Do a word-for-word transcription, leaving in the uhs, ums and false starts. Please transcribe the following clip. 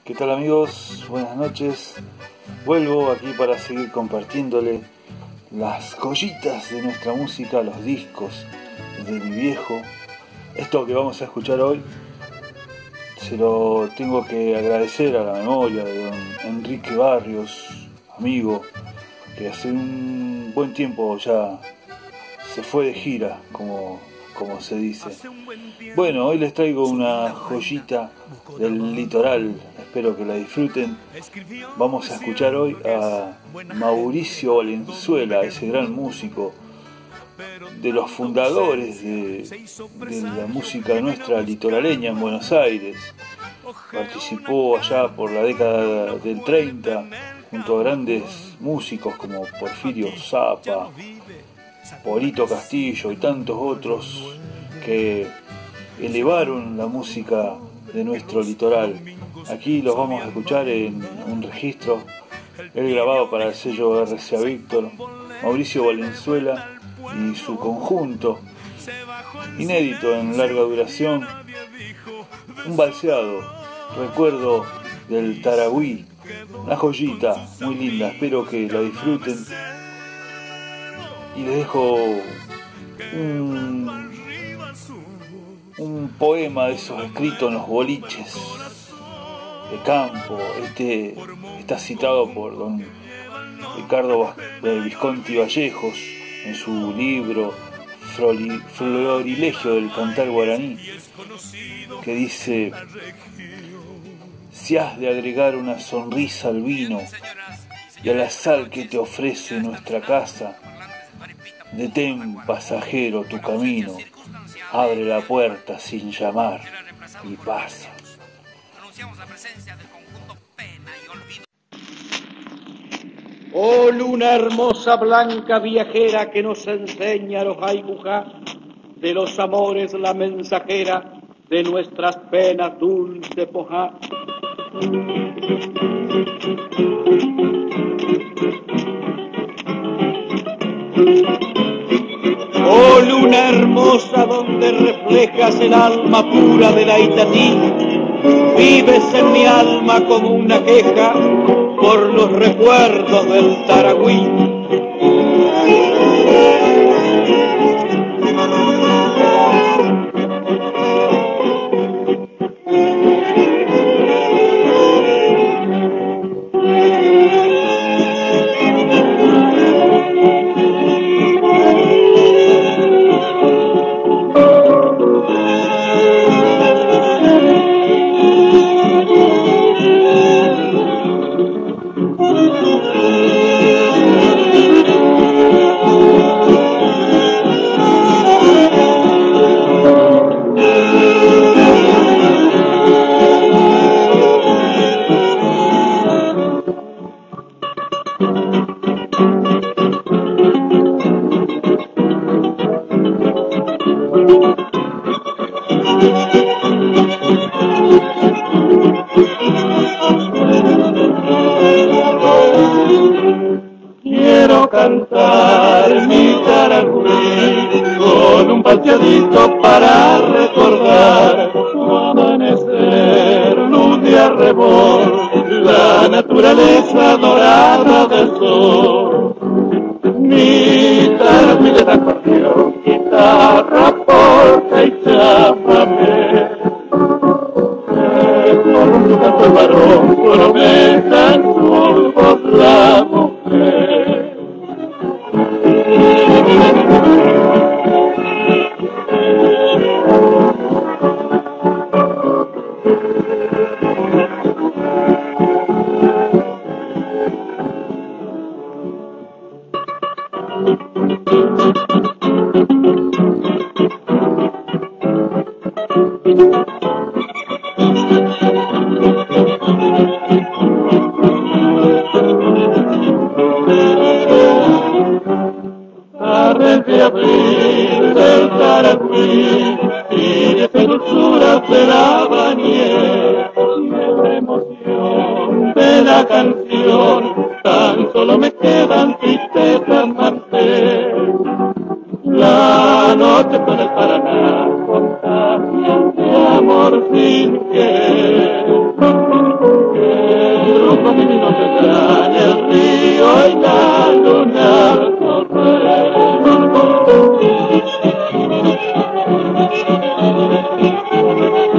¿Qué tal amigos? Buenas noches. Vuelvo aquí para seguir compartiéndole las joyitas de nuestra música, los discos de mi viejo. Esto que vamos a escuchar hoy se lo tengo que agradecer a la memoria de don Enrique Barrios, amigo, que hace un buen tiempo ya se fue de gira, como, como se dice. Bueno, hoy les traigo una joyita del litoral, espero que la disfruten. Vamos a escuchar hoy a Mauricio Valenzuela, ese gran músico, de los fundadores de, de la música nuestra litoraleña en Buenos Aires. Participó allá por la década del treinta junto a grandes músicos como Porfirio Zappa, Polito Castillo y tantos otros que elevaron la música de nuestro litoral. Aquí los vamos a escuchar en un registro, él grabado para el sello R C A Víctor, Mauricio Valenzuela y su conjunto, inédito en larga duración, un balseado, recuerdo del Taragüí, una joyita muy linda, espero que la disfruten. Y les dejo un, un poema de esos escritos en los boliches de campo. Este está citado por don Ricardo Visconti Vallejos en su libro Florilegio del Cantar Guaraní, que dice: si has de agregar una sonrisa al vino y a la sal que te ofrece nuestra casa, detén, pasajero, tu camino, abre la puerta sin llamar y pasa. Oh luna hermosa, blanca, viajera, que nos enseña los haibujá, de los amores la mensajera, de nuestras penas dulce pojá. Oh luna hermosa, donde reflejas el alma pura de la Itatí, vives en mi alma como una queja por los recuerdos del Taragüí. Quiero cantar mi Taragüí con un paseadito para recordar su amanecer, luz de arrebol, la naturaleza dorada del sol. Mi Taragüí de la acordeón, guitarra, polka y chamamé, por su canto el varón, promesa en su voz la mujer. Tardes de abril del Taragüí y de dulzura de la bañera, y de la emoción de la canción, tan solo me quedan tristezas martel. La noche con el Paraná contagia de amor sin querer. ayer.